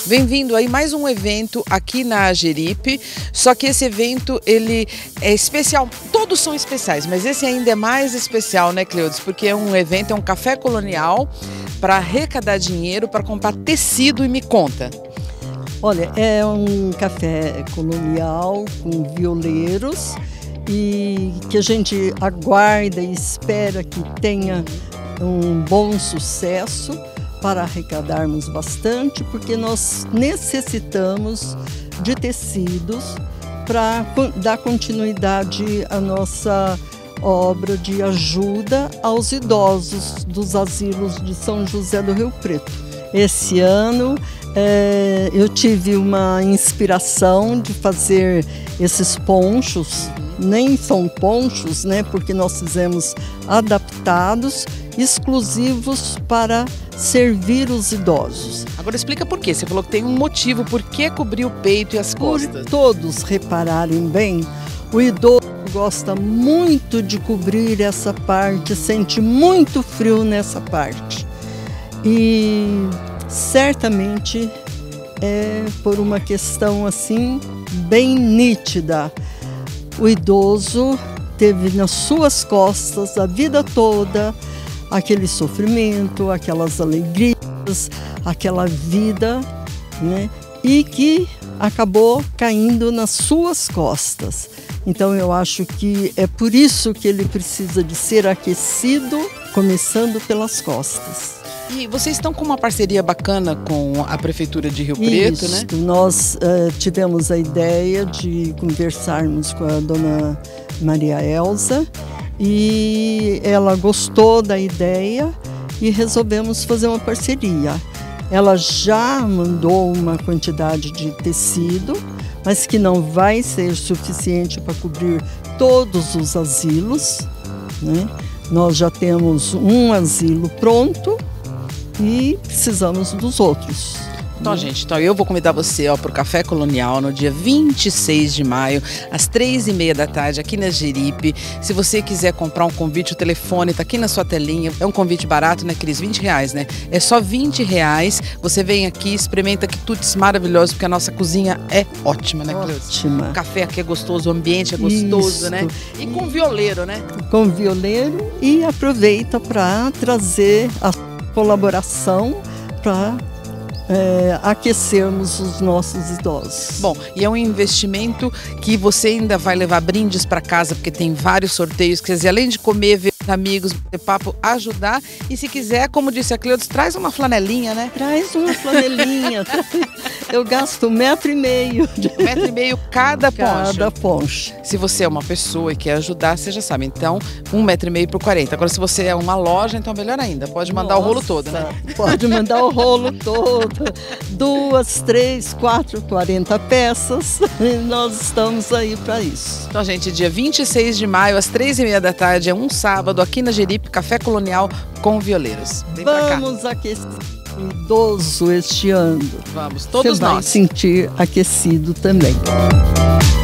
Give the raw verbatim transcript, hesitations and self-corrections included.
Bem-vindo aí mais um evento aqui na Ageripe, só que esse evento ele é especial, todos são especiais, mas esse ainda é mais especial, né, Cleudes? Porque é um evento, é um café colonial para arrecadar dinheiro para comprar tecido. E me conta. Olha, é um café colonial com violeiros e que a gente aguarda e espera que tenha um bom sucesso para arrecadarmos bastante, porque nós necessitamos de tecidos para dar continuidade à nossa obra de ajuda aos idosos dos asilos de São José do Rio Preto. Esse ano é, eu tive uma inspiração de fazer esses ponchos, nem são ponchos, né, porque nós fizemos adaptados, exclusivos para servir os idosos. Agora explica por quê. Você falou que tem um motivo, por que cobrir o peito e as costas? Por todos repararem bem, o idoso gosta muito de cobrir essa parte, sente muito frio nessa parte. E certamente é por uma questão assim bem nítida. O idoso teve nas suas costas a vida toda aquele sofrimento, aquelas alegrias, aquela vida, né? E que acabou caindo nas suas costas. Então eu acho que é por isso que ele precisa de ser aquecido, começando pelas costas. E vocês estão com uma parceria bacana com a Prefeitura de Rio Preto, Isso, né? Nós uh, tivemos a ideia de conversarmos com a dona Maria Elza e ela gostou da ideia e resolvemos fazer uma parceria. Ela já mandou uma quantidade de tecido, mas que não vai ser suficiente para cobrir todos os asilos, né? Nós já temos um asilo pronto e precisamos dos outros. Então, gente, então eu vou convidar você para o Café Colonial no dia vinte e seis de maio, às três e meia da tarde, aqui na Ageripe. Se você quiser comprar um convite, o telefone está aqui na sua telinha. É um convite barato, né, Cris? vinte reais, né? É só vinte reais. Você vem aqui, experimenta quitutes maravilhosos, porque a nossa cozinha é ótima, né, Cleusa? Ótima. O café aqui é gostoso, o ambiente é gostoso, Isso. né? E com violeiro, né? Com violeiro, e aproveita para trazer a colaboração para É, aquecermos os nossos idosos. Bom, e é um investimento que você ainda vai levar brindes para casa, porque tem vários sorteios, quer dizer, além de comer, ver amigos, ter papo, ajudar. E se quiser, como disse a Cleudes, traz uma flanelinha, né? Traz uma flanelinha. Eu gasto um metro e meio. De... Um metro e meio cada poncho. Cada poncho. Se você é uma pessoa e quer ajudar, você já sabe. Então, um metro e meio por quarenta. Agora, se você é uma loja, então melhor ainda. Pode mandar Nossa, o rolo todo, né? Pode mandar o rolo todo. Duas, três, quatro, quarenta peças. E nós estamos aí para isso. Então, gente, dia vinte e seis de maio, às três e meia da tarde, é um sábado, aqui na Ageripe, Café Colonial com violeiros. Vem Vamos aquecer o idoso este ano. Vamos, todos Você vai nós. sentir aquecido também.